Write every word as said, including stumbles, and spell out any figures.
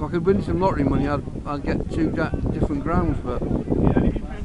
if I could win some lottery money, I'd, I'd get two different grounds, but